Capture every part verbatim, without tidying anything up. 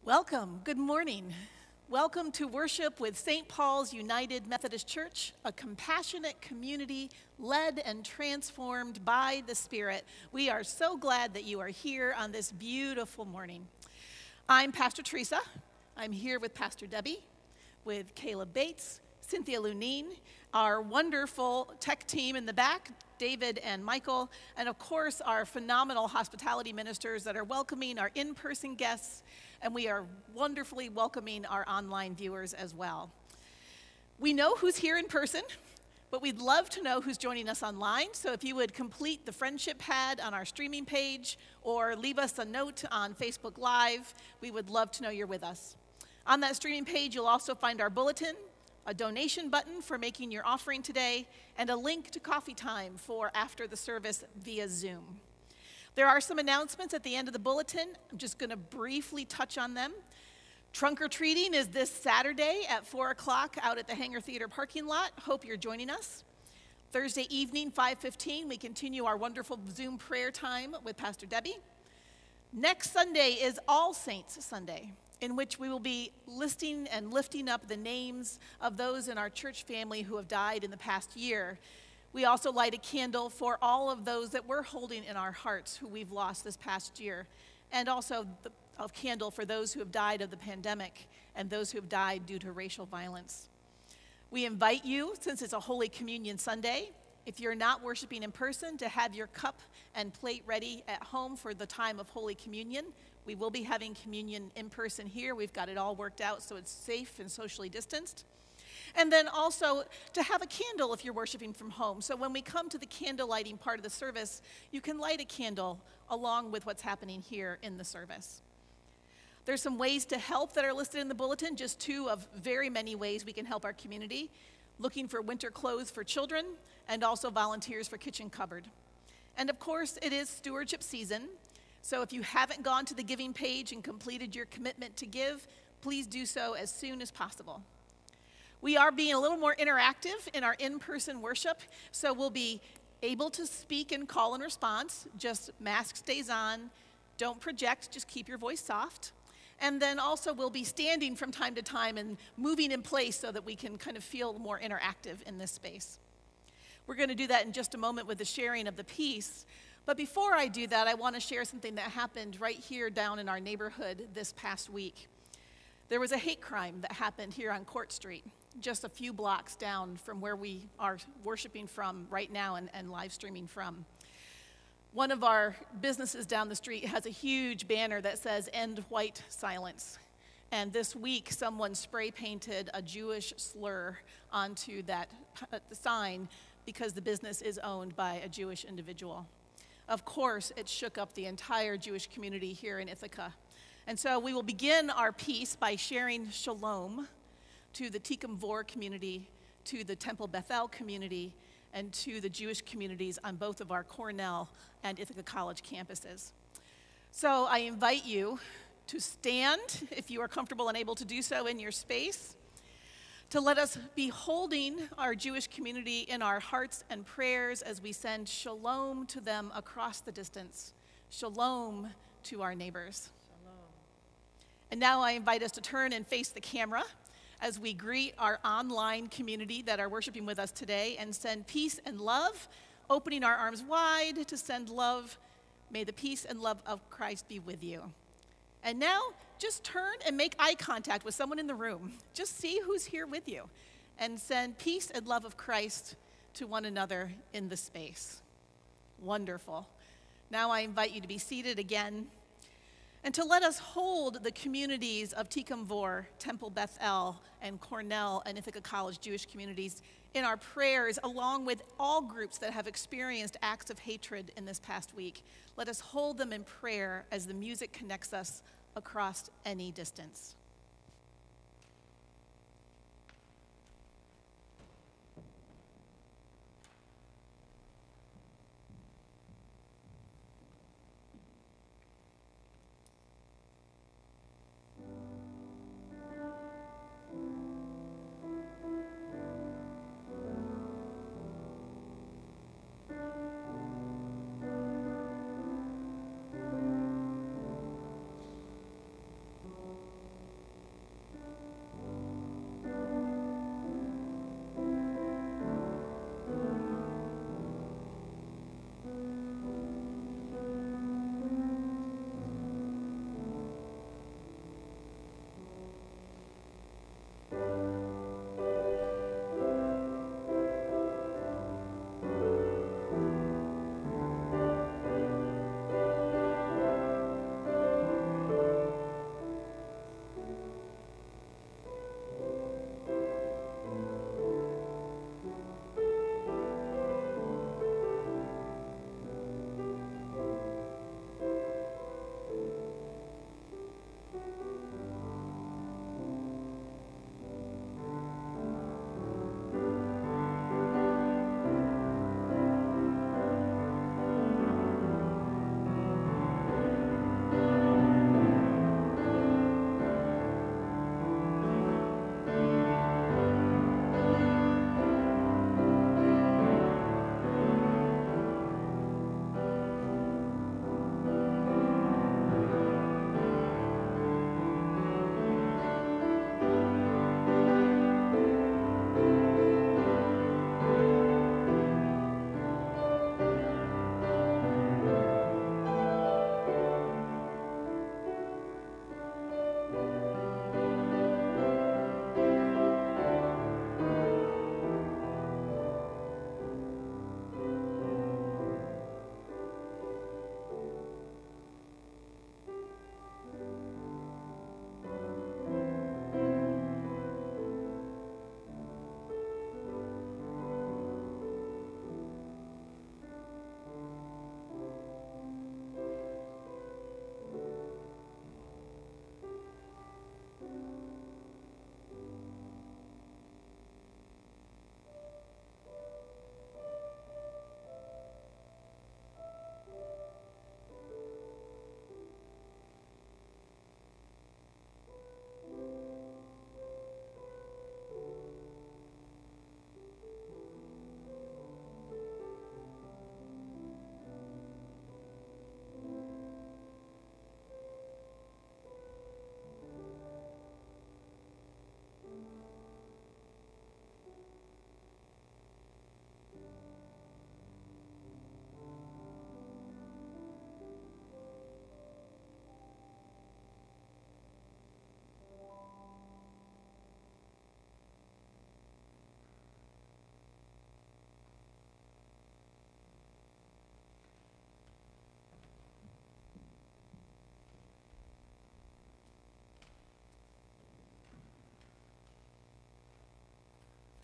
Welcome. Good morning. Welcome to worship with Saint Paul's United Methodist Church, a compassionate community led and transformed by the Spirit. We are so glad that you are here on this beautiful morning. I'm Pastor Teresa. I'm here with Pastor Debbie, with Caleb Bates, Cynthia Lunine, our wonderful tech team in the back, David and Michael, and of course our phenomenal hospitality ministers that are welcoming our in-person guests, and we are wonderfully welcoming our online viewers as well. We know who's here in person, but we'd love to know who's joining us online, so if you would complete the friendship pad on our streaming page or leave us a note on Facebook Live, we would love to know you're with us. On that streaming page, you'll also find our bulletin, a donation button for making your offering today, and a link to coffee time for after the service via Zoom. There are some announcements at the end of the bulletin. I'm just going to briefly touch on them. Trunk or treating is this Saturday at four o'clock out at the Hangar Theater parking lot. Hope you're joining us. Thursday evening, five fifteen, we continue our wonderful Zoom prayer time with Pastor Debbie. Next Sunday is All Saints Sunday, in which we will be listing and lifting up the names of those in our church family who have died in the past year. We also light a candle for all of those that we're holding in our hearts who we've lost this past year, and also the, a candle for those who have died of the pandemic and those who have died due to racial violence. We invite you, since it's a Holy Communion Sunday, if you're not worshiping in person, to have your cup and plate ready at home for the time of Holy Communion. We will be having communion in person here. We've got it all worked out so it's safe and socially distanced. And then also to have a candle if you're worshiping from home. So when we come to the candle lighting part of the service, you can light a candle along with what's happening here in the service. There's some ways to help that are listed in the bulletin, just two of very many ways we can help our community. Looking for winter clothes for children and also volunteers for kitchen cupboard. And of course, it is stewardship season. So if you haven't gone to the giving page and completed your commitment to give, please do so as soon as possible. We are being a little more interactive in our in-person worship, so we'll be able to speak and call and response. Just mask stays on, don't project, just keep your voice soft. And then also we'll be standing from time to time and moving in place so that we can kind of feel more interactive in this space. We're going to do that in just a moment with the sharing of the piece. But before I do that, I want to share something that happened right here down in our neighborhood this past week. There was a hate crime that happened here on Court Street, just a few blocks down from where we are worshiping from right now and, and live streaming from. One of our businesses down the street has a huge banner that says, "End White Silence." And this week, someone spray painted a Jewish slur onto that uh, sign because the business is owned by a Jewish individual. Of course, it shook up the entire Jewish community here in Ithaca. And so we will begin our piece by sharing shalom to the Tikkun Vor community, to the Temple Bethel community, and to the Jewish communities on both of our Cornell and Ithaca College campuses. So I invite you to stand, if you are comfortable and able to do so in your space, to let us be holding our Jewish community in our hearts and prayers as we send shalom to them across the distance. Shalom to our neighbors. Shalom. And now I invite us to turn and face the camera as we greet our online community that are worshiping with us today and send peace and love, opening our arms wide to send love. May the peace and love of Christ be with you. And now, just turn and make eye contact with someone in the room. Just see who's here with you and send peace and love of Christ to one another in the space. Wonderful. Now I invite you to be seated again and to let us hold the communities of Tikkun Vor, Temple Bethel, and Cornell and Ithaca College Jewish communities in our prayers, along with all groups that have experienced acts of hatred in this past week. Let us hold them in prayer as the music connects us across any distance.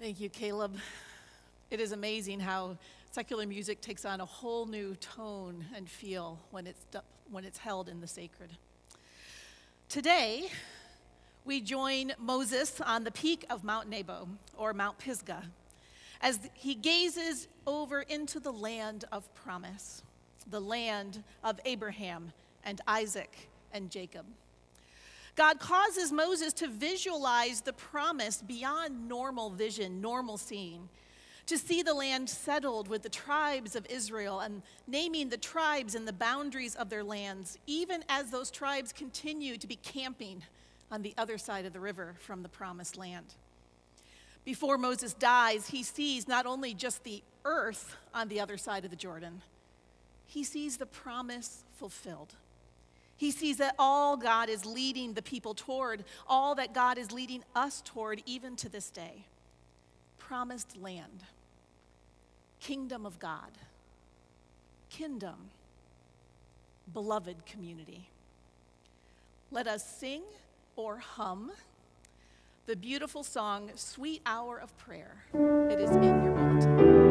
Thank you, Caleb. It is amazing how secular music takes on a whole new tone and feel when it's, when it's held in the sacred. Today, we join Moses on the peak of Mount Nebo, or Mount Pisgah, as he gazes over into the land of promise, the land of Abraham and Isaac and Jacob. God causes Moses to visualize the promise beyond normal vision, normal seeing, to see the land settled with the tribes of Israel and naming the tribes and the boundaries of their lands, even as those tribes continue to be camping on the other side of the river from the promised land. Before Moses dies, he sees not only just the earth on the other side of the Jordan, he sees the promise fulfilled. He sees that all God is leading the people toward, all that God is leading us toward even to this day. Promised land, kingdom of God, kingdom, beloved community. Let us sing or hum the beautiful song, Sweet Hour of Prayer. It is in your bulletin.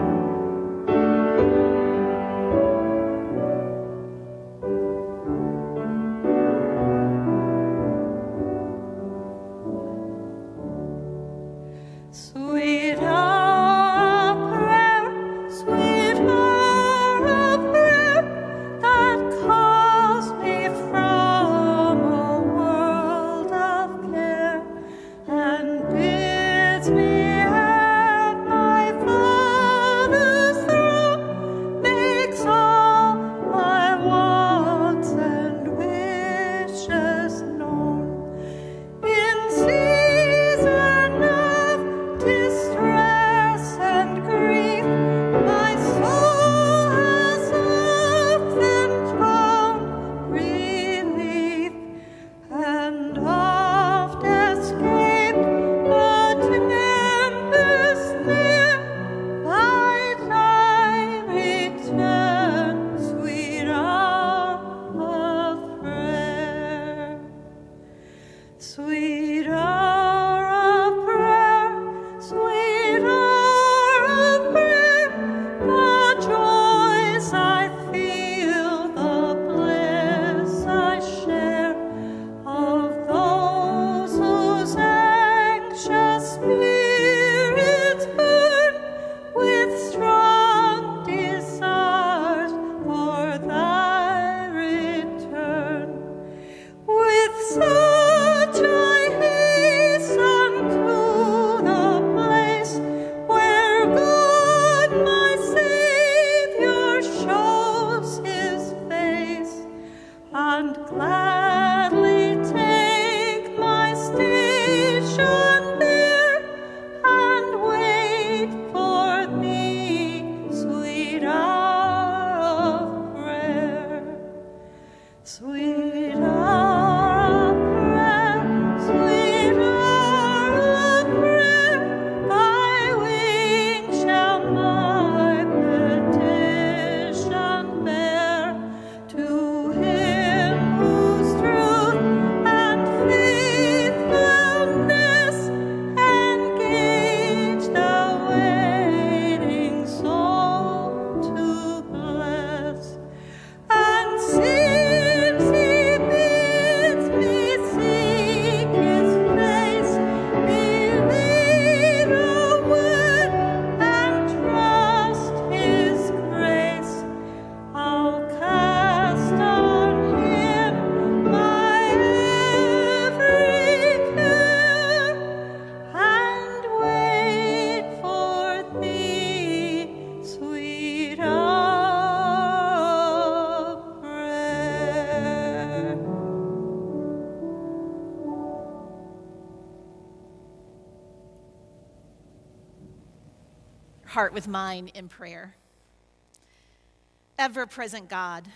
Heart with mine in prayer. Ever-present God,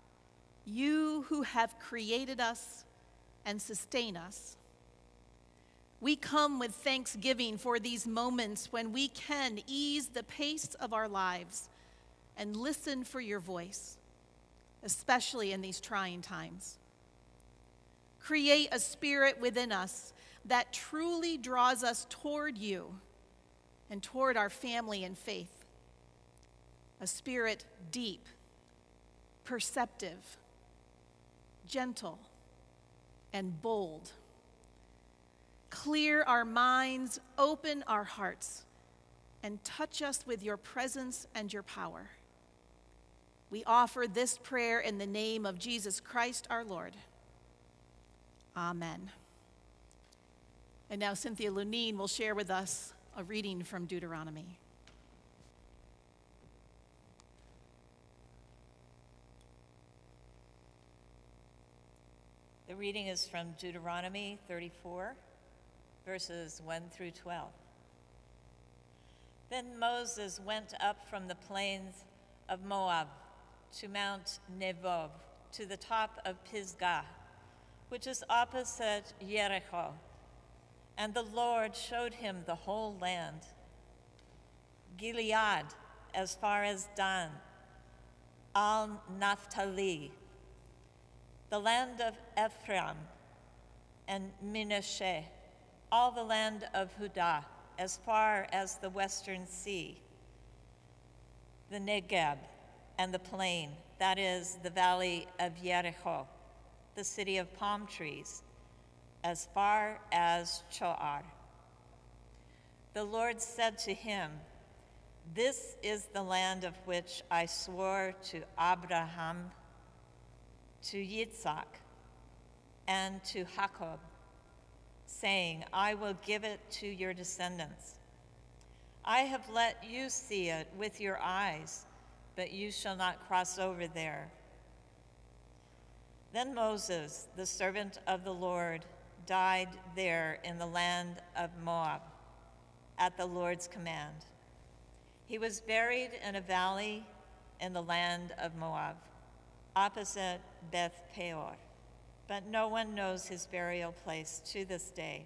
you who have created us and sustain us, we come with thanksgiving for these moments when we can ease the pace of our lives and listen for your voice, especially in these trying times. Create a spirit within us that truly draws us toward you and toward our family and faith. A spirit deep, perceptive, gentle, and bold. Clear our minds, open our hearts, and touch us with your presence and your power. We offer this prayer in the name of Jesus Christ our Lord. Amen. And now Cynthia Lunine will share with us a reading from Deuteronomy. The reading is from Deuteronomy thirty-four, verses one through twelve. Then Moses went up from the plains of Moab to Mount Nebo, to the top of Pisgah, which is opposite Jericho. And the Lord showed him the whole land, Gilead as far as Dan, Al-Naphtali, the land of Ephraim and Manasseh, all the land of Judah, as far as the western sea, the Negeb and the plain, that is, the valley of Jericho, the city of palm trees, as far as Choar. The Lord said to him, "This is the land of which I swore to Abraham, to Yitzhak, and to Jacob, saying, I will give it to your descendants. I have let you see it with your eyes, but you shall not cross over there." Then Moses, the servant of the Lord, died there in the land of Moab at the Lord's command. He was buried in a valley in the land of Moab, opposite Beth Peor, but no one knows his burial place to this day.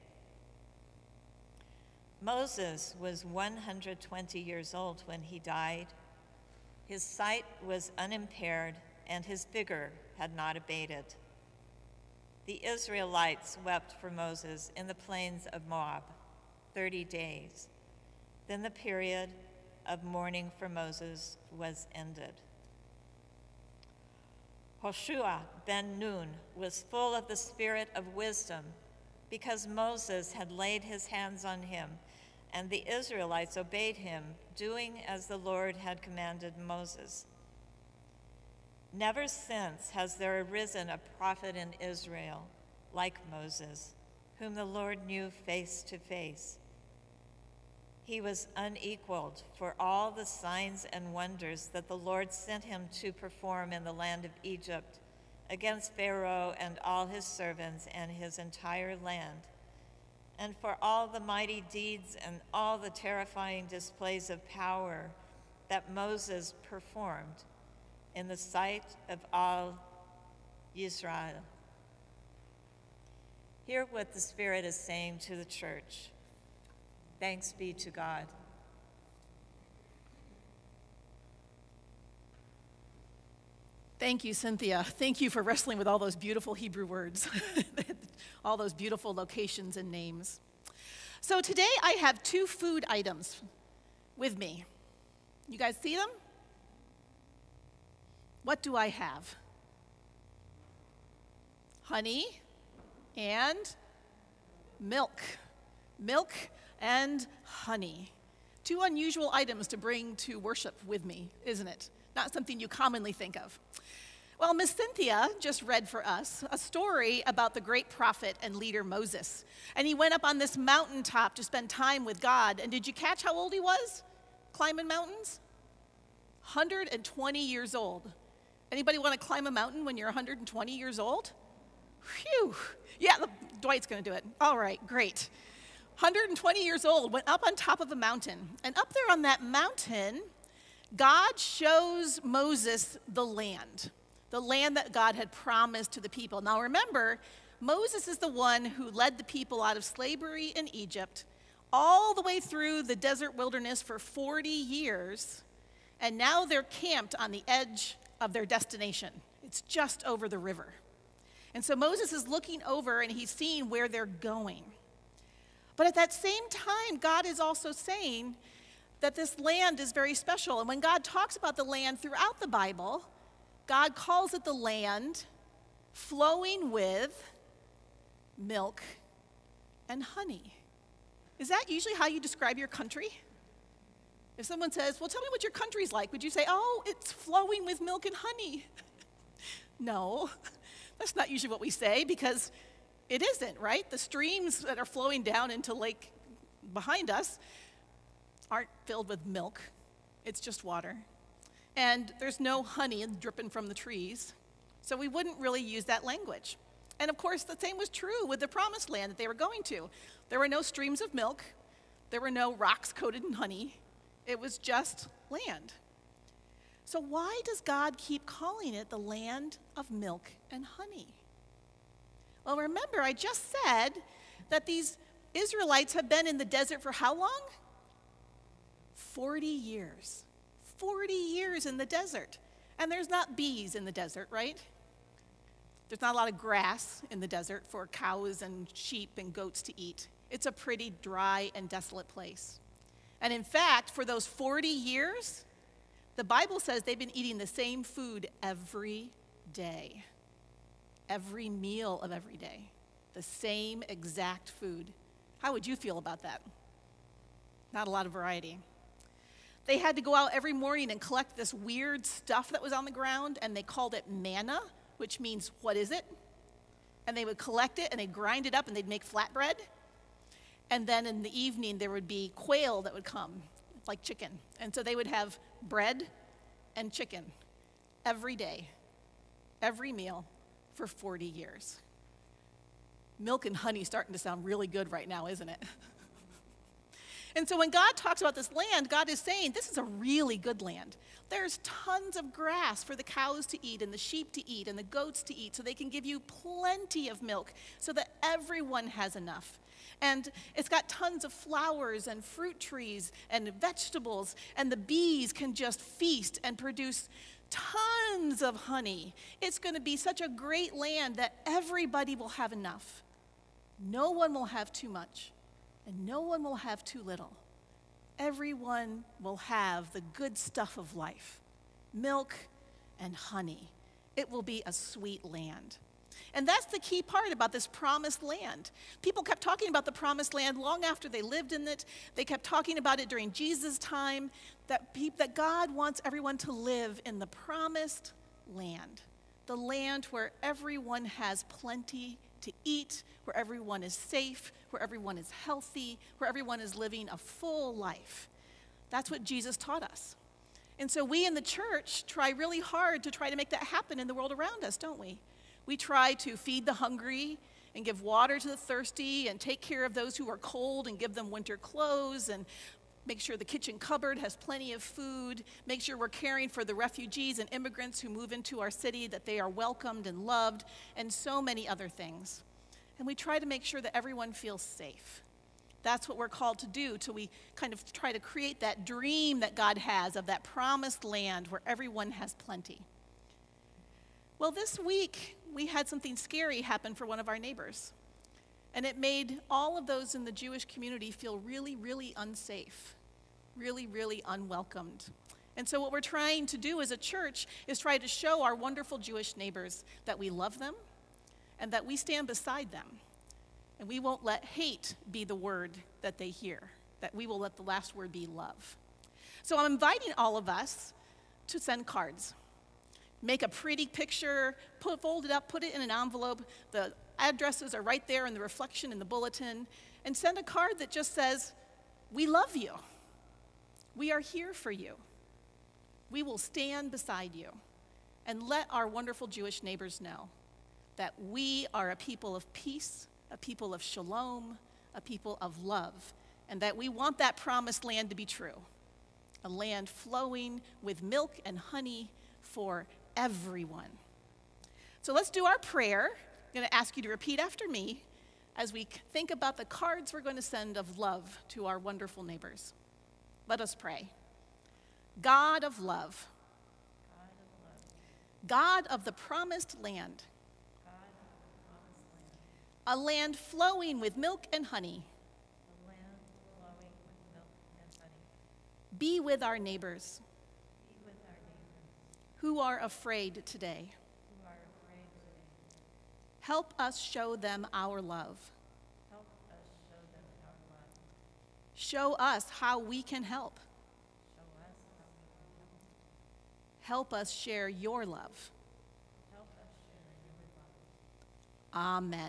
Moses was one hundred twenty years old when he died. His sight was unimpaired, and his vigor had not abated. The Israelites wept for Moses in the plains of Moab thirty days. Then the period of mourning for Moses was ended. Hoshua ben Nun was full of the spirit of wisdom because Moses had laid his hands on him, and the Israelites obeyed him, doing as the Lord had commanded Moses. Never since has there arisen a prophet in Israel like Moses, whom the Lord knew face to face. He was unequaled for all the signs and wonders that the Lord sent him to perform in the land of Egypt against Pharaoh and all his servants and his entire land, and for all the mighty deeds and all the terrifying displays of power that Moses performed in the sight of all Israel. Hear what the Spirit is saying to the church. Thanks be to God. Thank you, Cynthia. Thank you for wrestling with all those beautiful Hebrew words, all those beautiful locations and names. So today I have two food items with me. You guys see them? What do I have? Honey and milk. Milk and honey. Two unusual items to bring to worship with me, isn't it? Not something you commonly think of. Well, Miss Cynthia just read for us a story about the great prophet and leader Moses. And he went up on this mountaintop to spend time with God. And did you catch how old he was? Climbing mountains? one hundred twenty years old. Anybody want to climb a mountain when you're one hundred twenty years old? Phew. Yeah, Dwight's going to do it. All right, great. one hundred twenty years old, went up on top of a mountain. And up there on that mountain, God shows Moses the land, the land that God had promised to the people. Now remember, Moses is the one who led the people out of slavery in Egypt all the way through the desert wilderness for forty years, and now they're camped on the edge of their destination. It's just over the river. And so Moses is looking over and he's seeing where they're going. But at that same time, God is also saying that this land is very special. And when God talks about the land throughout the Bible, God calls it the land flowing with milk and honey. Is that usually how you describe your country? If someone says, well, tell me what your country's like, would you say, oh, it's flowing with milk and honey? No, that's not usually what we say, because it isn't, right? The streams that are flowing down into lake behind us aren't filled with milk. It's just water. And there's no honey dripping from the trees. So we wouldn't really use that language. And of course, the same was true with the promised land that they were going to. There were no streams of milk. There were no rocks coated in honey. It was just land. So why does God keep calling it the land of milk and honey? Well, remember, I just said that these Israelites have been in the desert for how long? forty years. forty years in the desert. And there's not bees in the desert, right? There's not a lot of grass in the desert for cows and sheep and goats to eat. It's a pretty dry and desolate place. And in fact, for those forty years, the Bible says they've been eating the same food every day. Every meal of every day. The same exact food. How would you feel about that? Not a lot of variety. They had to go out every morning and collect this weird stuff that was on the ground, and they called it manna, which means, what is it? And they would collect it, and they'd grind it up, and they'd make flatbread. And then in the evening, there would be quail that would come, like chicken. And so they would have bread and chicken every day, every meal for forty years. Milk and honey starting to sound really good right now, isn't it? And so when God talks about this land, God is saying this is a really good land. There's tons of grass for the cows to eat and the sheep to eat and the goats to eat, so they can give you plenty of milk so that everyone has enough. And it's got tons of flowers and fruit trees and vegetables, and the bees can just feast and produce tons of honey. It's going to be such a great land that everybody will have enough. No one will have too much, and no one will have too little. Everyone will have the good stuff of life, milk and honey. It will be a sweet land. And that's the key part about this promised land. People kept talking about the promised land long after they lived in it. They kept talking about it during Jesus' time, that, pe- that God wants everyone to live in the promised land, the land where everyone has plenty to eat, where everyone is safe, where everyone is healthy, where everyone is living a full life. That's what Jesus taught us. And so we in the church try really hard to try to make that happen in the world around us, don't we? We try to feed the hungry and give water to the thirsty and take care of those who are cold and give them winter clothes and make sure the kitchen cupboard has plenty of food, make sure we're caring for the refugees and immigrants who move into our city, that they are welcomed and loved, and so many other things. And we try to make sure that everyone feels safe. That's what we're called to do, till we kind of try to create that dream that God has of that promised land where everyone has plenty. Well, this week, we had something scary happen for one of our neighbors. And it made all of those in the Jewish community feel really, really unsafe, really, really unwelcomed. And so what we're trying to do as a church is try to show our wonderful Jewish neighbors that we love them and that we stand beside them. And we won't let hate be the word that they hear, that we will let the last word be love. So I'm inviting all of us to send cards. Make a pretty picture, put, fold it up, put it in an envelope. The addresses are right there in the reflection in the bulletin. And send a card that just says, we love you. We are here for you. We will stand beside you. And let our wonderful Jewish neighbors know that we are a people of peace, a people of shalom, a people of love, and that we want that promised land to be true. A land flowing with milk and honey for everyone. So let's do our prayer. I'm going to ask you to repeat after me as we think about the cards we're going to send of love to our wonderful neighbors. Let us pray. God of love, God of the promised land, a land flowing with milk and honey, Be with our neighbors who are afraid today. Help us show them our love. Show us how we can help. Help us share your love. Amen.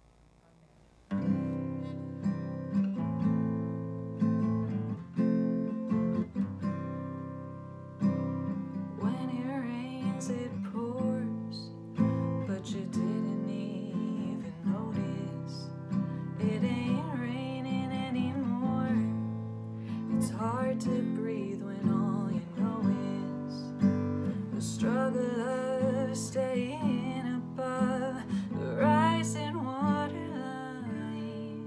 When it rains, it pours, but you didn't even notice. It ain't raining anymore. It's hard to breathe when all you know is the struggle of staying above the rising water line.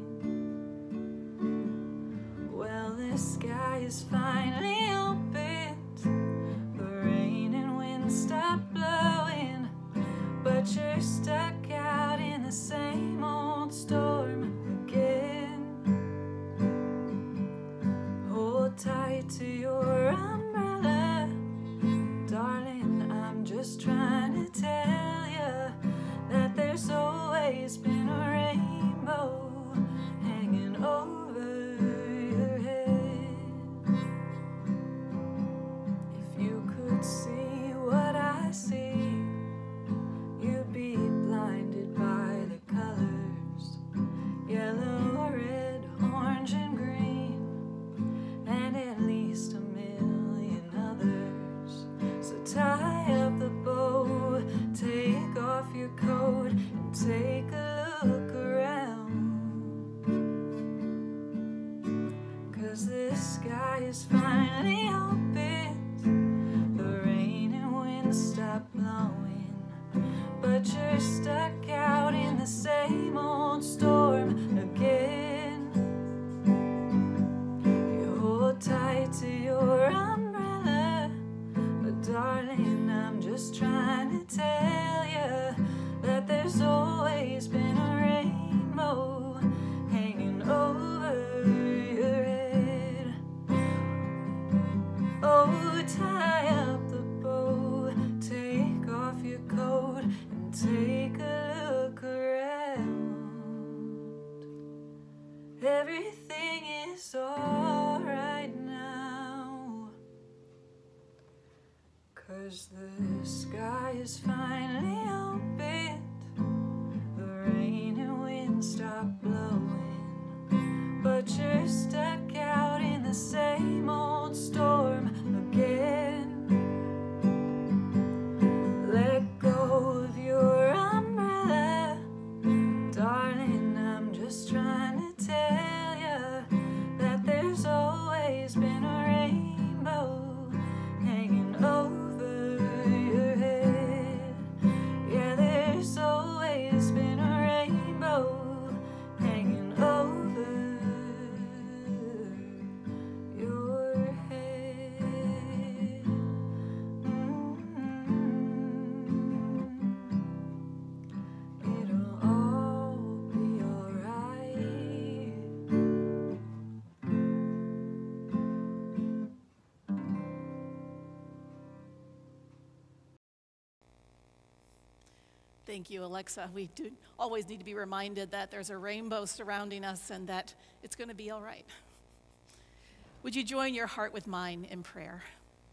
Well, the sky is finally open. The rain and wind stop blowing, but you're stuck out in the same old storm again. Hold tight to your umbrella, darling, I'm just trying to tell you that there's always been a rainbow hanging over your head. If you could see what I see, you'd be blinded by the colors, yellow, red, orange, and green, and at least a million others. So tie up the bow, take off your coat, and take a look around. 'Cause this sky is finally open. The rain and wind stop blowing, but you're stuck out in the same old storm again. You hold tight to your umbrella, but darling, I'm just trying to tell you that there's always been a rainbow hanging over your head. Oh, tie up the bow, take off your coat, and take a look around. Everything is alright now, 'cause the sky is finally open. The rain and wind stop blowing, but you're stuck out in the same old storm again. Let go of your umbrella, darling, I'm just trying to tell you that there's always been a rainbow hanging over your head. Yeah, there's always been a rainbow hanging over your head. Mm-hmm. It'll all be alright. Thank you, Alexa. We do always need to be reminded that there's a rainbow surrounding us and that it's going to be all right. Would you join your heart with mine in prayer?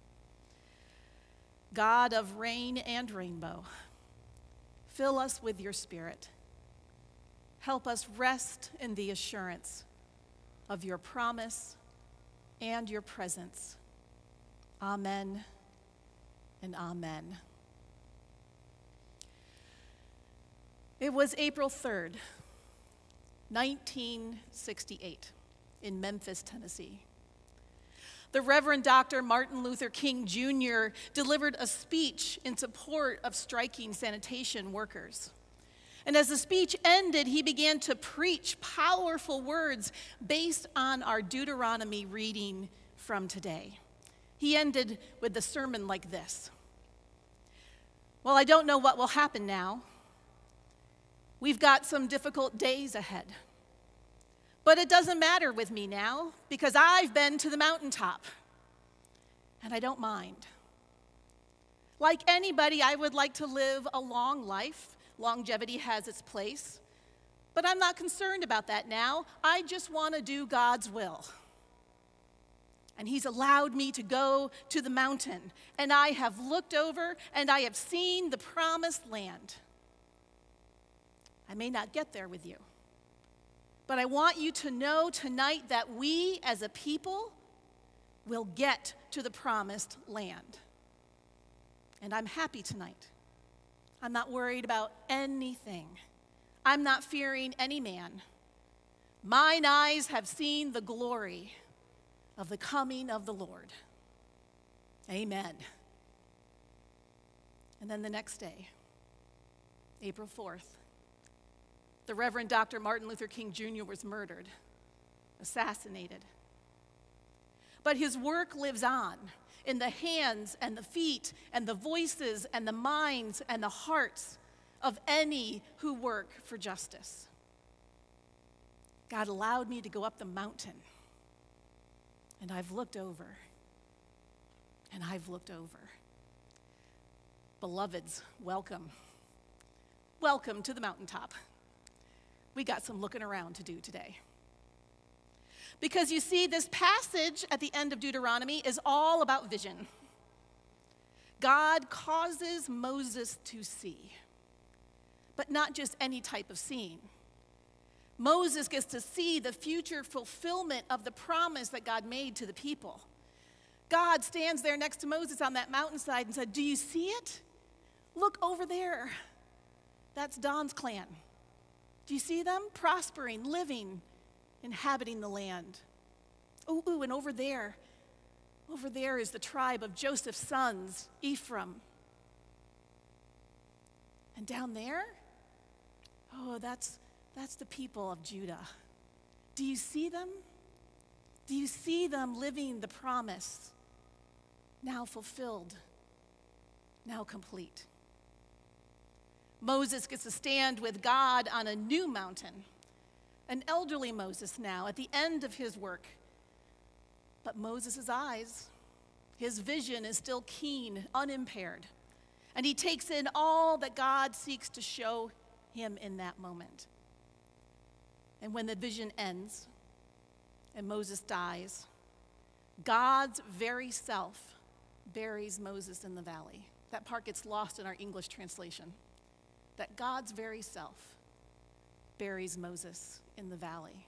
God of rain and rainbow, fill us with your Spirit. Help us rest in the assurance of your promise and your presence. Amen and amen. It was April third, nineteen sixty-eight, in Memphis, Tennessee. The Reverend Doctor Martin Luther King Junior delivered a speech in support of striking sanitation workers. And as the speech ended, he began to preach powerful words based on our Deuteronomy reading from today. He ended with the sermon like this: "Well, I don't know what will happen now. We've got some difficult days ahead. But it doesn't matter with me now, because I've been to the mountaintop. and I don't mind. Like anybody, I would like to live a long life. Longevity has its place. But I'm not concerned about that now. I just want to do God's will. And he's allowed me to go to the mountain. And I have looked over and I have seen the promised land. I may not get there with you. But I want you to know tonight that we as a people will get to the promised land. And I'm happy tonight. I'm not worried about anything. I'm not fearing any man. Mine eyes have seen the glory of the coming of the Lord. Amen. And then the next day, April fourth, the Reverend Doctor Martin Luther King Junior was murdered, assassinated. But his work lives on in the hands and the feet and the voices and the minds and the hearts of any who work for justice. God allowed me to go up the mountain, and I've looked over, and I've looked over. Beloveds, welcome. Welcome to the mountaintop. We got some looking around to do today. Because you see, this passage at the end of Deuteronomy is all about vision. God causes Moses to see, but not just any type of seeing. Moses gets to see the future fulfillment of the promise that God made to the people. God stands there next to Moses on that mountainside and said, "Do you see it? Look over there. That's Don's clan. Do you see them? Prospering, living, inhabiting the land. Ooh, ooh, and over there, over there is the tribe of Joseph's sons, Ephraim. And down there, oh, that's, that's the people of Judah. Do you see them? Do you see them living the promise, now fulfilled, now complete?" Moses gets to stand with God on a new mountain, an elderly Moses now, at the end of his work. But Moses' eyes, his vision is still keen, unimpaired, and he takes in all that God seeks to show him in that moment. And when the vision ends and Moses dies, God's very self buries Moses in the valley. That part gets lost in our English translation. That God's very self buries Moses in the valley.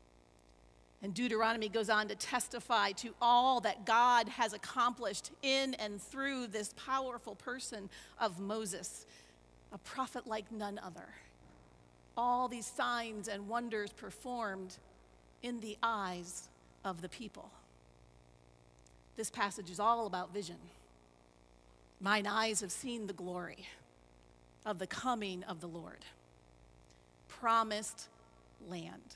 And Deuteronomy goes on to testify to all that God has accomplished in and through this powerful person of Moses, a prophet like none other. All these signs and wonders performed in the eyes of the people. This passage is all about vision. Mine eyes have seen the glory of the coming of the Lord. Promised land.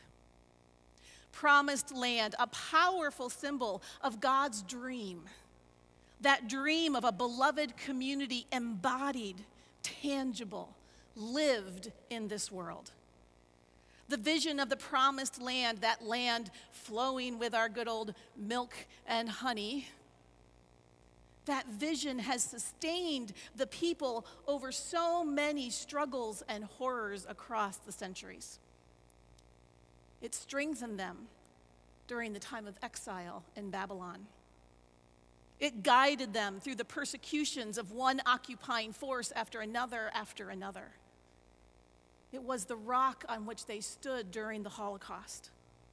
Promised land, a powerful symbol of God's dream. That dream of a beloved community embodied, tangible, lived in this world. The vision of the promised land, that land flowing with our good old milk and honey, that vision has sustained the people over so many struggles and horrors across the centuries. It strengthened them during the time of exile in Babylon. It guided them through the persecutions of one occupying force after another after another. It was the rock on which they stood during the Holocaust.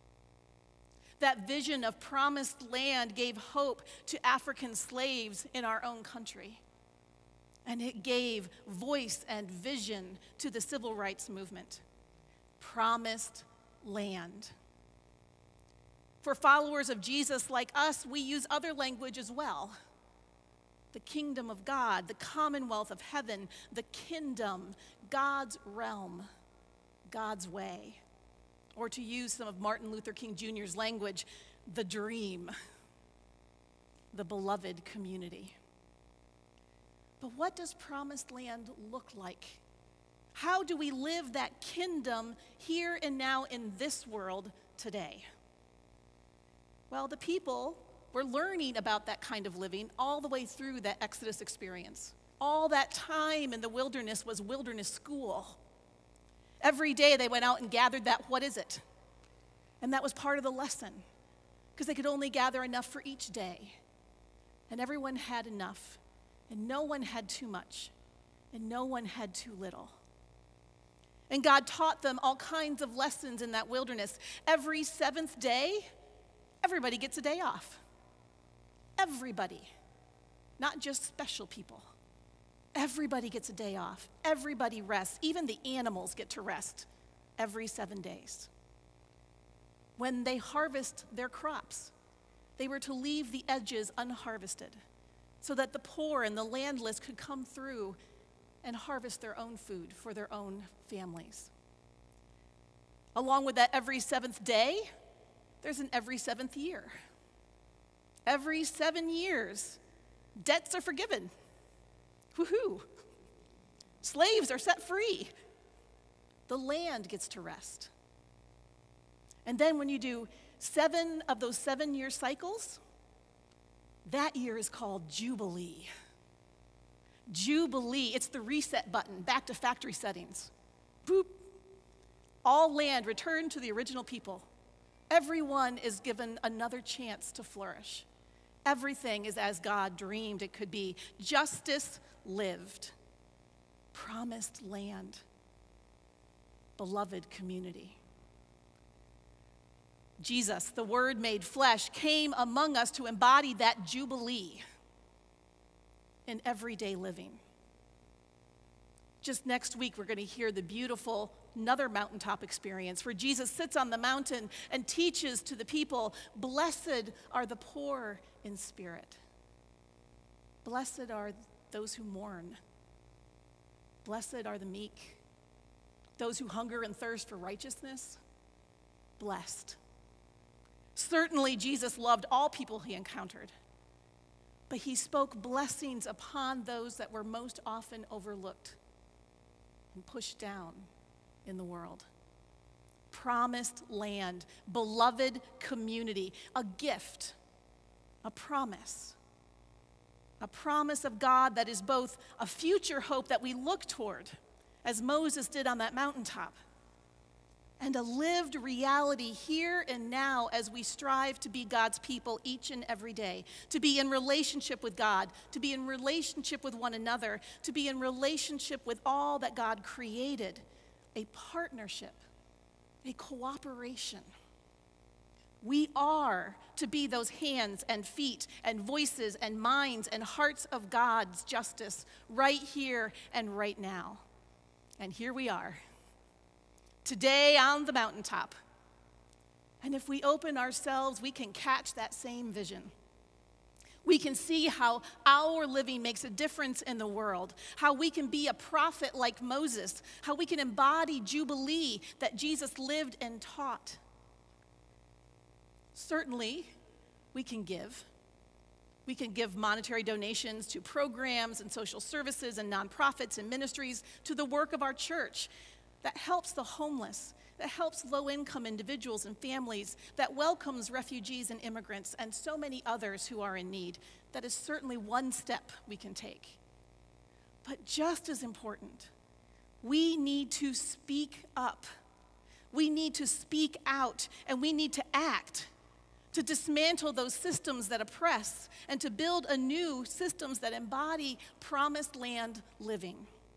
That vision of promised land gave hope to African slaves in our own country. And it gave voice and vision to the civil rights movement. Promised land. For followers of Jesus like us, we use other language as well. The kingdom of God, the commonwealth of heaven, the kingdom, God's realm, God's way. Or to use some of Martin Luther King Junior's language, the dream, the beloved community. But what does promised land look like? How do we live that kingdom here and now in this world today? Well, the people We're learning about that kind of living all the way through that Exodus experience. All that time in the wilderness was wilderness school. Every day they went out and gathered that, what is it? And that was part of the lesson, because they could only gather enough for each day. And everyone had enough, and no one had too much, and no one had too little. And God taught them all kinds of lessons in that wilderness. Every seventh day, everybody gets a day off. Everybody, not just special people. Everybody gets a day off. Everybody rests. Even the animals get to rest every seven days. When they harvest their crops, they were to leave the edges unharvested so that the poor and the landless could come through and harvest their own food for their own families. Along with that, every seventh day, there's an every seventh year. Every seven years, debts are forgiven. Woohoo! Slaves are set free. The land gets to rest. And then when you do seven of those seven-year cycles, that year is called Jubilee. Jubilee, it's the reset button, back to factory settings. Boop. All land returned to the original people. Everyone is given another chance to flourish. Everything is as God dreamed it could be. Justice lived. Promised land. Beloved community. Jesus, the Word made flesh, came among us to embody that jubilee in everyday living. Just next week, we're going to hear the beautiful another mountaintop experience where Jesus sits on the mountain and teaches to the people, blessed are the poor in spirit. Blessed are those who mourn. Blessed are the meek. Those who hunger and thirst for righteousness. Blessed. Certainly, Jesus loved all people he encountered, but he spoke blessings upon those that were most often overlooked and pushed down in the world. Promised land, beloved community, a gift, a promise. A promise of God that is both a future hope that we look toward, as Moses did on that mountaintop, and a lived reality here and now as we strive to be God's people each and every day, to be in relationship with God, to be in relationship with one another, to be in relationship with all that God created, a partnership, a cooperation. We are to be those hands and feet and voices and minds and hearts of God's justice right here and right now. And here we are. Today on the mountaintop. And if we open ourselves, we can catch that same vision. We can see how our living makes a difference in the world, how we can be a prophet like Moses, how we can embody Jubilee that Jesus lived and taught. Certainly, we can give. We can give monetary donations to programs and social services and nonprofits and ministries to the work of our church that helps the homeless, that helps low-income individuals and families, that welcomes refugees and immigrants and so many others who are in need. That is certainly one step we can take. But just as important, we need to speak up. We need to speak out, and we need to act to dismantle those systems that oppress and to build anew systems that embody promised land living.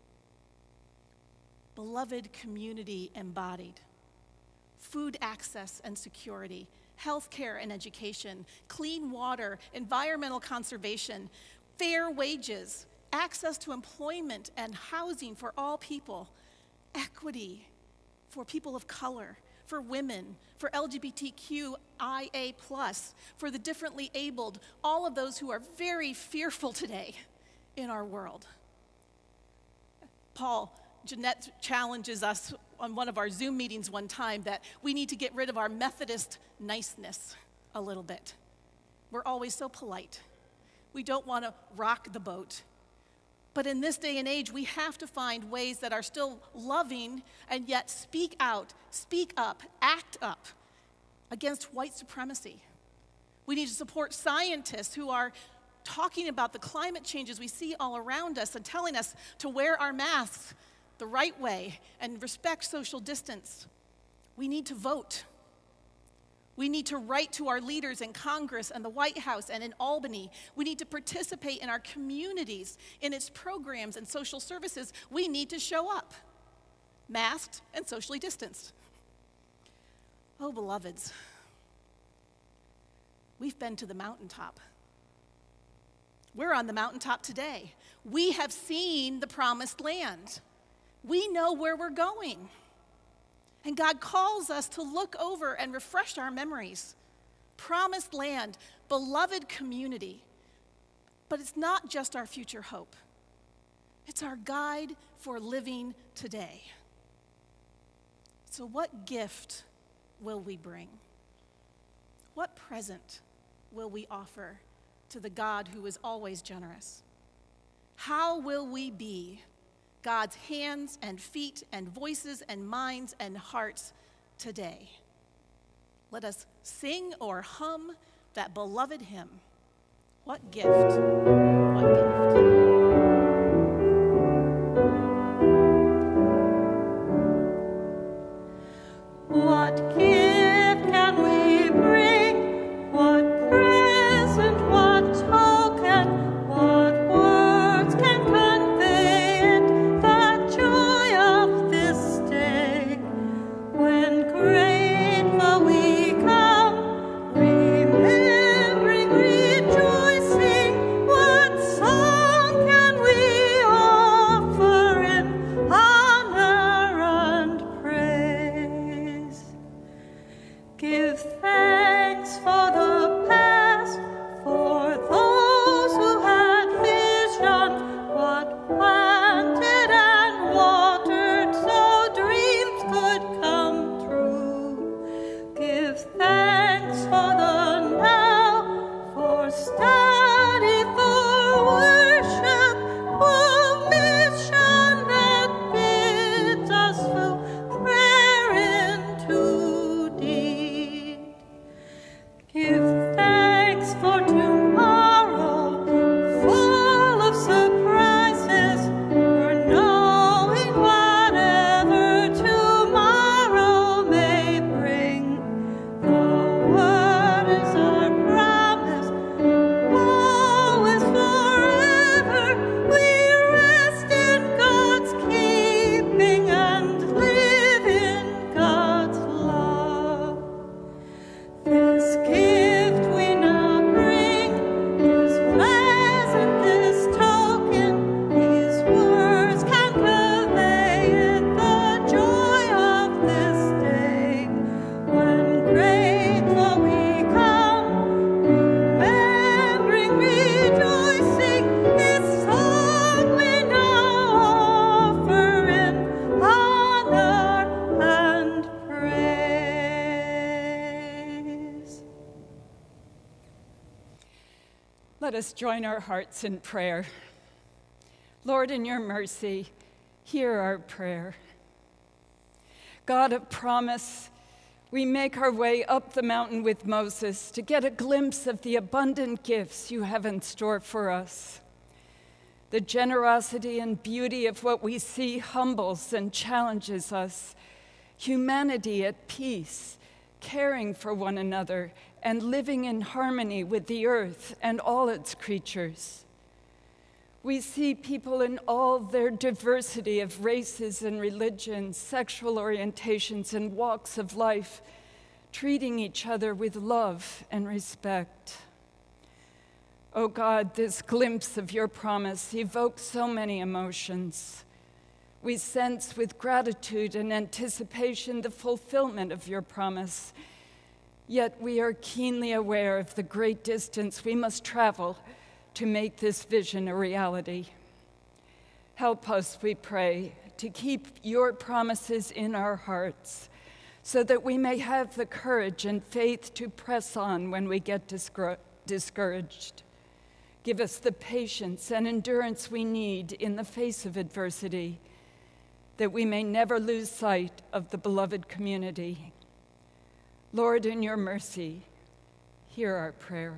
Beloved community embodied. Food access and security, health care and education, clean water, environmental conservation, fair wages, access to employment and housing for all people, equity for people of color, for women, for L G B T Q I A plus, for the differently abled, all of those who are very fearful today in our world. Paul, Jeanette challenges us on one of our Zoom meetings one time that we need to get rid of our Methodist niceness a little bit. We're always so polite. We don't want to rock the boat. But in this day and age, we have to find ways that are still loving and yet speak out, speak up, act up against white supremacy. We need to support scientists who are talking about the climate changes we see all around us and telling us to wear our masks the right way and respect social distance. We need to vote. We need to write to our leaders in Congress and the White House and in Albany. We need to participate in our communities, in its programs and social services. We need to show up, masked and socially distanced. Oh, beloveds, we've been to the mountaintop. We're on the mountaintop today. We have seen the promised land. We know where we're going. And God calls us to look over and refresh our memories. Promised land, beloved community. But it's not just our future hope. It's our guide for living today. So what gift will we bring? What present will we offer to the God who is always generous? How will we be God's hands and feet and voices and minds and hearts today? Let us sing or hum that beloved hymn. What gift? What gift? What gift can we bring? What present, what token, what words can convey it, the joy of this day? When grateful we come, remembering, rejoicing, what song can we offer in honor and praise? Give thanks for the past, for those who had vision, what planted and watered so dreams could come true. Give thanks for the now, for study, for worship, for mission that bids us through prayer into deed. Give thanks for tomorrow, full of surprises, for knowing whatever tomorrow may bring. The word is our promise, always forever. We rest in God's keeping and live in God's love. This gift we now bring is pleasant, this token, these words can convey it, the joy of this day. When grateful we come, remembering, rejoicing, this song we now offer in honor and praise. Let us join our hearts in prayer. Lord, in your mercy, hear our prayer. God of promise, we make our way up the mountain with Moses to get a glimpse of the abundant gifts you have in store for us. The generosity and beauty of what we see humbles and challenges us. Humanity at peace, caring for one another, and living in harmony with the earth and all its creatures. We see people in all their diversity of races and religions, sexual orientations, and walks of life, treating each other with love and respect. Oh God, this glimpse of your promise evokes so many emotions. We sense with gratitude and anticipation the fulfillment of your promise, yet we are keenly aware of the great distance we must travel to make this vision a reality. Help us, we pray, to keep your promises in our hearts so that we may have the courage and faith to press on when we get discouraged. Give us the patience and endurance we need in the face of adversity, that we may never lose sight of the beloved community. Lord, in your mercy, hear our prayer.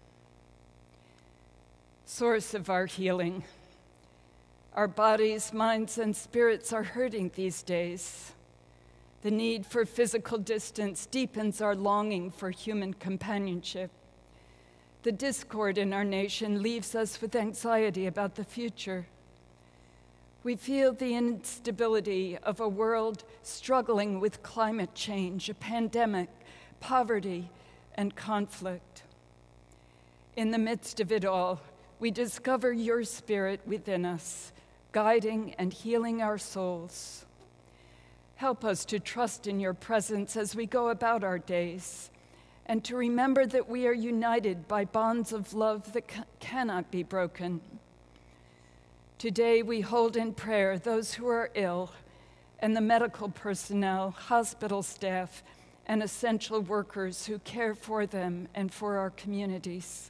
Source of our healing, our bodies, minds, and spirits are hurting these days. The need for physical distance deepens our longing for human companionship. The discord in our nation leaves us with anxiety about the future. We feel the instability of a world struggling with climate change, a pandemic, poverty, and conflict. In the midst of it all, we discover your spirit within us, guiding and healing our souls. Help us to trust in your presence as we go about our days, and to remember that we are united by bonds of love that ca- cannot be broken. Today we hold in prayer those who are ill, and the medical personnel, hospital staff, and essential workers who care for them and for our communities.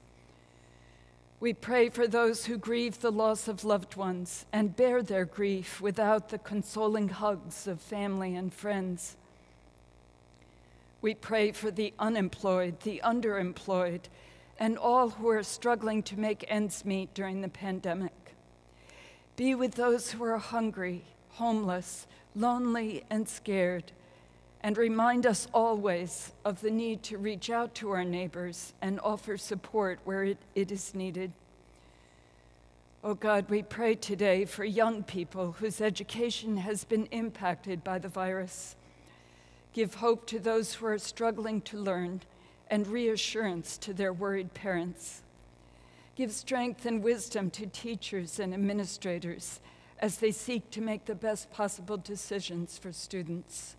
We pray for those who grieve the loss of loved ones and bear their grief without the consoling hugs of family and friends. We pray for the unemployed, the underemployed, and all who are struggling to make ends meet during the pandemic. Be with those who are hungry, homeless, lonely, and scared, and remind us always of the need to reach out to our neighbors and offer support where it, it is needed. Oh God, we pray today for young people whose education has been impacted by the virus. Give hope to those who are struggling to learn and reassurance to their worried parents. Give strength and wisdom to teachers and administrators as they seek to make the best possible decisions for students.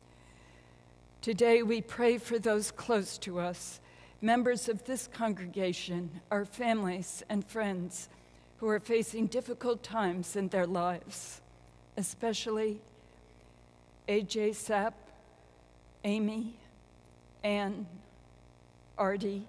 Today we pray for those close to us, members of this congregation, our families and friends who are facing difficult times in their lives, especially A J Sapp, Amy, Ann, Artie,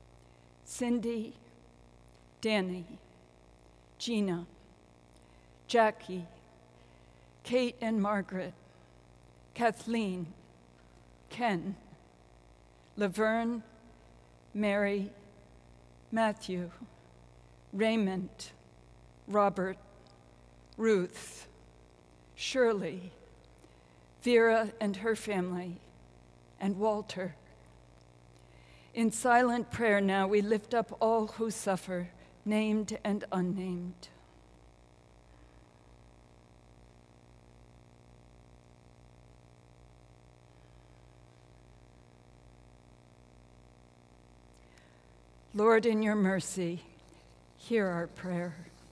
Cindy, Danny, Gina, Jackie, Kate and Margaret, Kathleen, Ken, Laverne, Mary, Matthew, Raymond, Robert, Ruth, Shirley, Vera and her family, and Walter. In silent prayer now, we lift up all who suffer, named and unnamed. Lord, in your mercy, hear our prayer.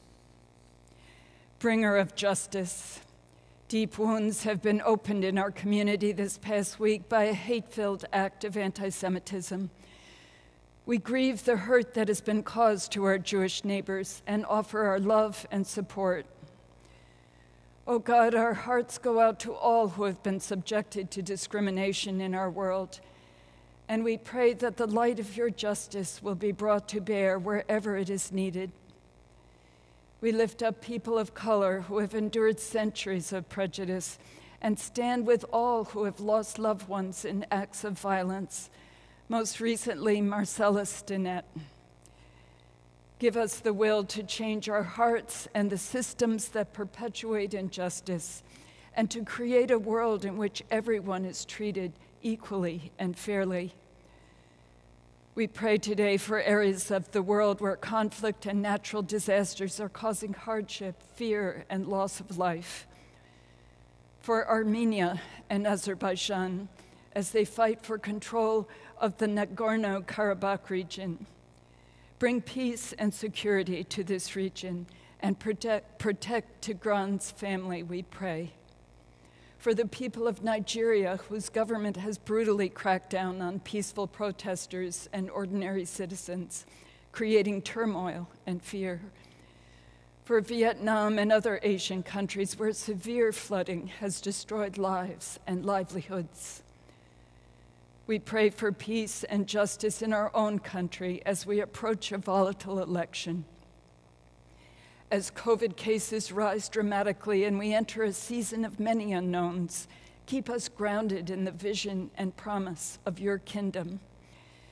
Bringer of justice, deep wounds have been opened in our community this past week by a hate-filled act of anti-Semitism. We grieve the hurt that has been caused to our Jewish neighbors and offer our love and support. Oh God, our hearts go out to all who have been subjected to discrimination in our world, and we pray that the light of your justice will be brought to bear wherever it is needed. We lift up people of color who have endured centuries of prejudice and stand with all who have lost loved ones in acts of violence, most recently Marcellus Stinnett. Give us the will to change our hearts and the systems that perpetuate injustice, and to create a world in which everyone is treated equally and fairly. We pray today for areas of the world where conflict and natural disasters are causing hardship, fear, and loss of life. For Armenia and Azerbaijan, as they fight for control of the Nagorno-Karabakh region. Bring peace and security to this region and protect, protect Tigran's family, we pray. For the people of Nigeria, whose government has brutally cracked down on peaceful protesters and ordinary citizens, creating turmoil and fear. For Vietnam and other Asian countries where severe flooding has destroyed lives and livelihoods. We pray for peace and justice in our own country as we approach a volatile election. As COVID cases rise dramatically and we enter a season of many unknowns, keep us grounded in the vision and promise of your kingdom.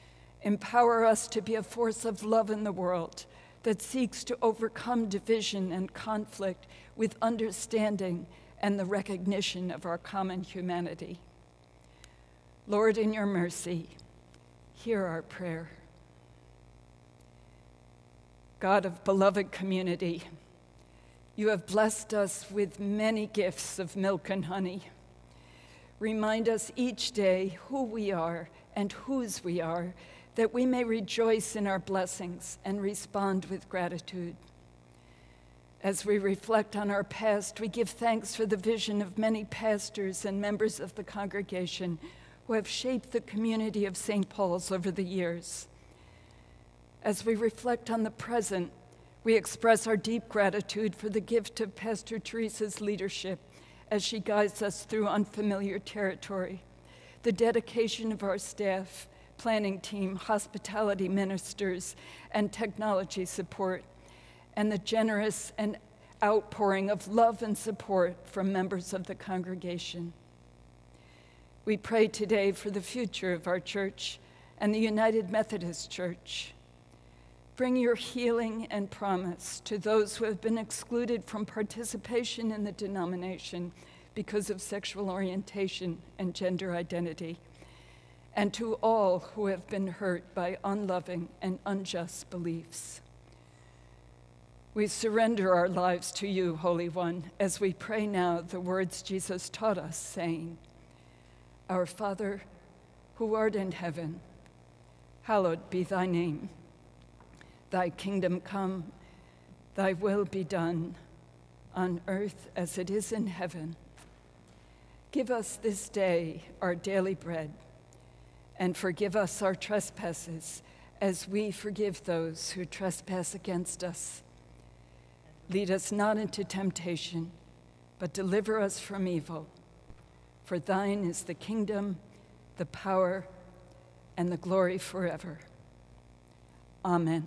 Empower us to be a force of love in the world that seeks to overcome division and conflict with understanding and the recognition of our common humanity. Lord, in your mercy, hear our prayer. God of beloved community, you have blessed us with many gifts of milk and honey. Remind us each day who we are and whose we are, that we may rejoice in our blessings and respond with gratitude. As we reflect on our past, we give thanks for the vision of many pastors and members of the congregation who have shaped the community of Saint Paul's over the years. As we reflect on the present, we express our deep gratitude for the gift of Pastor Teresa's leadership as she guides us through unfamiliar territory, the dedication of our staff, planning team, hospitality ministers, and technology support, and the generous and outpouring of love and support from members of the congregation. We pray today for the future of our church and the United Methodist Church. Bring your healing and promise to those who have been excluded from participation in the denomination because of sexual orientation and gender identity, and to all who have been hurt by unloving and unjust beliefs. We surrender our lives to you, Holy One, as we pray now the words Jesus taught us, saying, Our Father, who art in heaven, hallowed be thy name. Thy kingdom come, thy will be done, on earth as it is in heaven. Give us this day our daily bread, and forgive us our trespasses, as we forgive those who trespass against us. Lead us not into temptation, but deliver us from evil. For thine is the kingdom, the power, and the glory forever. Amen.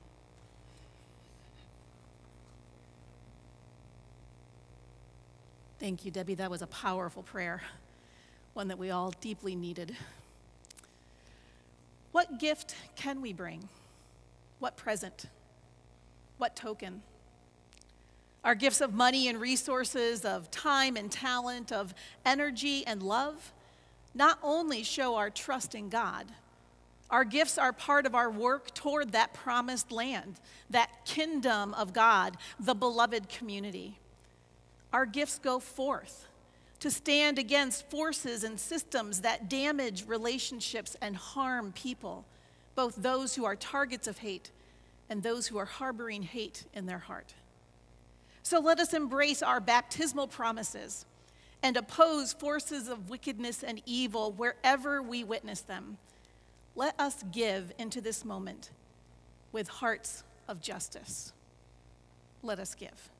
Thank you, Debbie. That was a powerful prayer, one that we all deeply needed. What gift can we bring? What present? What token? Our gifts of money and resources, of time and talent, of energy and love, not only show our trust in God, our gifts are part of our work toward that promised land, that kingdom of God, the beloved community. Our gifts go forth to stand against forces and systems that damage relationships and harm people, both those who are targets of hate and those who are harboring hate in their heart. So let us embrace our baptismal promises and oppose forces of wickedness and evil wherever we witness them. Let us give into this moment with hearts of justice. Let us give.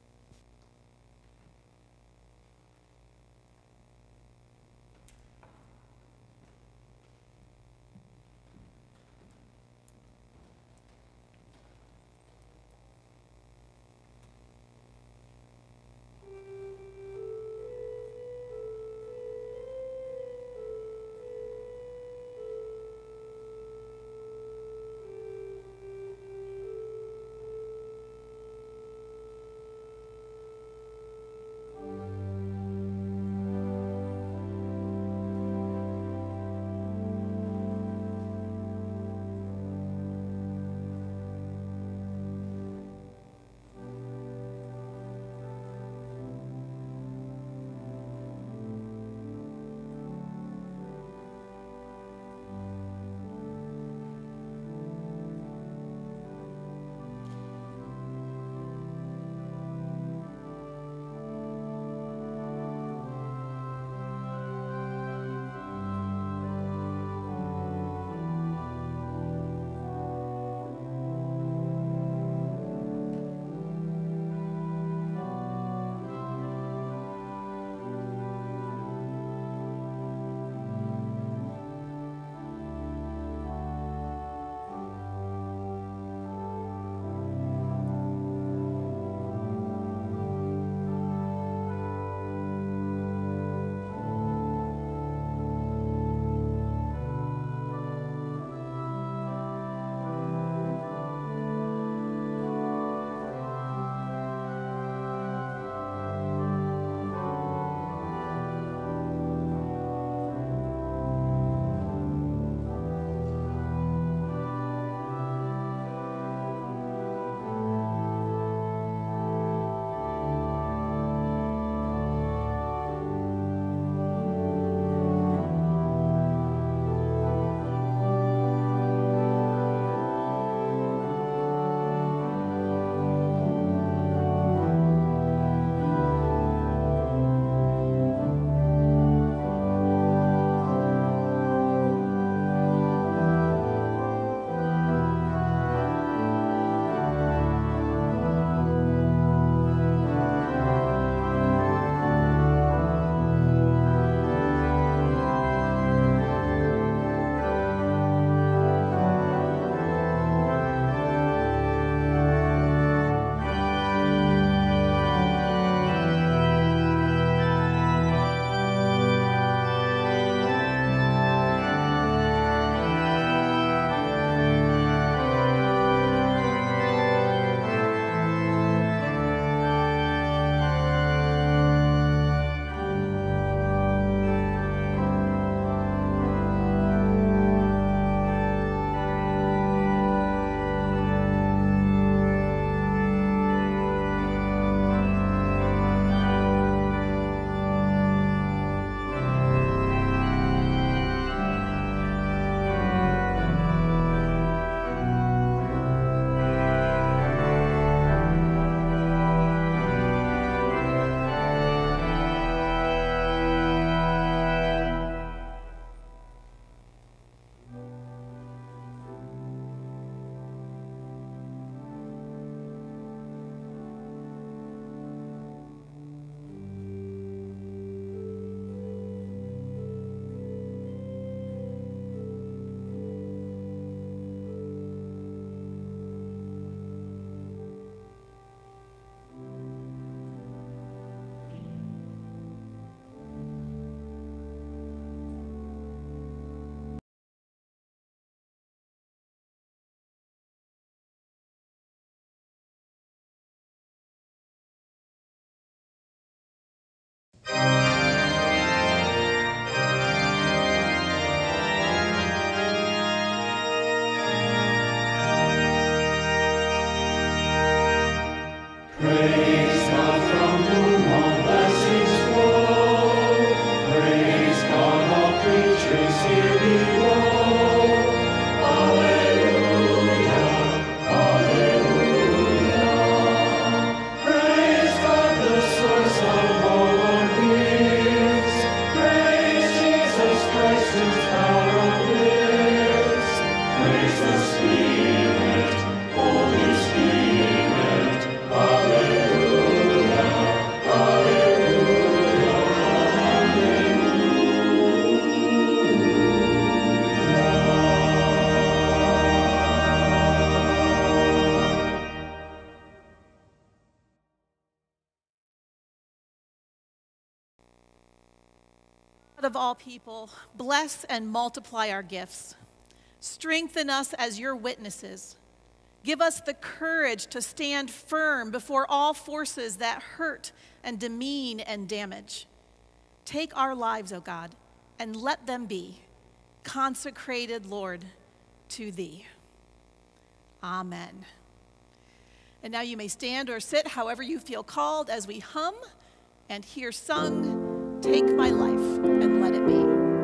of all people, bless and multiply our gifts. Strengthen us as your witnesses. Give us the courage to stand firm before all forces that hurt and demean and damage. Take our lives, O God, and let them be consecrated, Lord, to thee. Amen. And now you may stand or sit however you feel called as we hum and hear sung, Take My Life and Let It Be.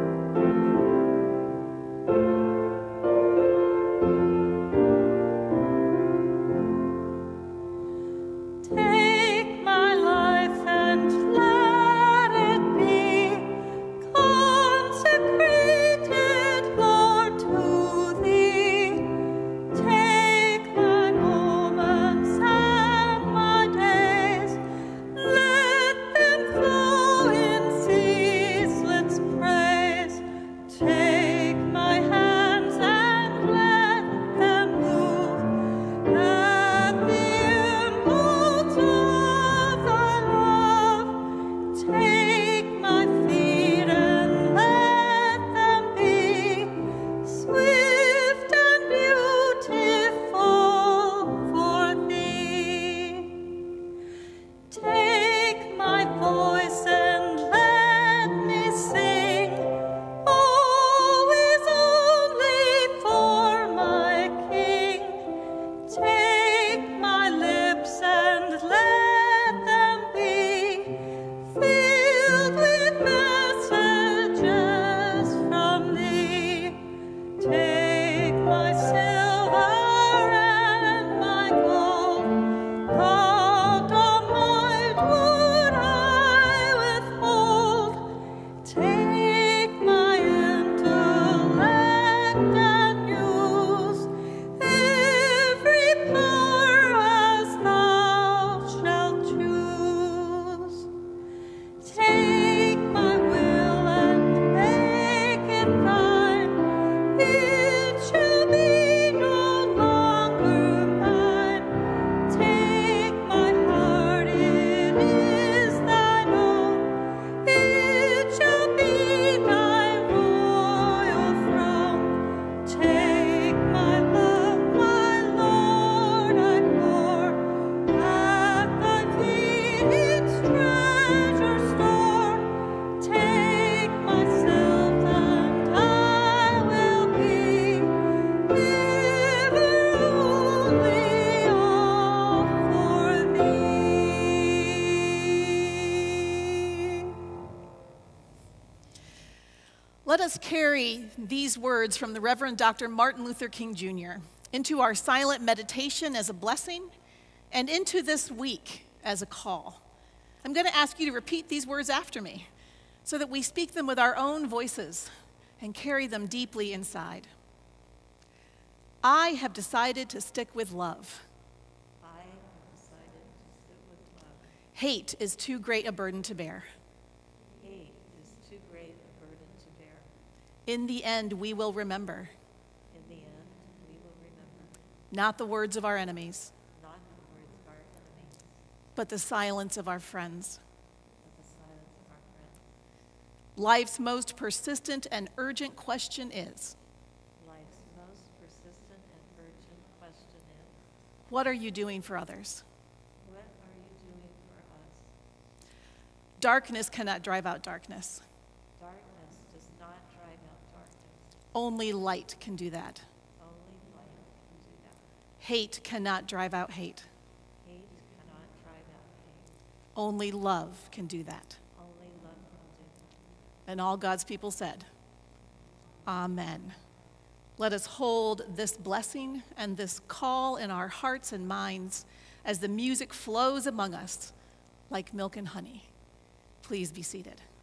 Let us carry these words from the Reverend Doctor Martin Luther King Junior into our silent meditation as a blessing and into this week as a call. I'm going to ask you to repeat these words after me so that we speak them with our own voices and carry them deeply inside. I have decided to stick with love. I have decided to stick with love. Hate is too great a burden to bear. Hate is too great a burden to bear. In the end, we will remember. In the end, we will remember. Not the words of our enemies, Not the words of our enemies, but the silence of our friends. but the silence of our friends. Life's most persistent and urgent question is, Life's most persistent and urgent question is, what are you doing for others? what are you doing for us? Darkness cannot drive out darkness. Darkness does not drive out darkness. Only light can do that. Only light can do that. Hate cannot drive out hate. Hate cannot drive out hate. Only love can do that. Only love can do that. And all God's people said, Amen. Let us hold this blessing and this call in our hearts and minds as the music flows among us like milk and honey. Please be seated.